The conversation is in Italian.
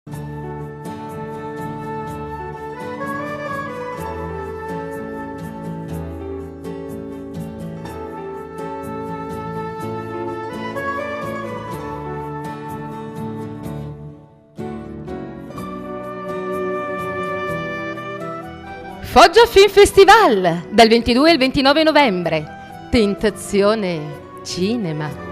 Foggia Film Festival dal 22 al 29 novembre. Tentazione Cinema.